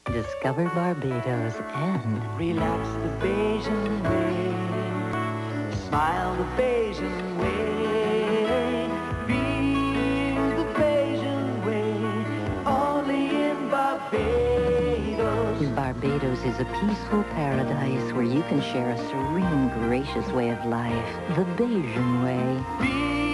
Discover Barbados and Relax the Bayesian way. Smile the Bayesian way. Feel the Bayesian way. Only in Barbados. Barbados is a peaceful paradise where you can share a serene, gracious way of life, the Bayesian way. Feel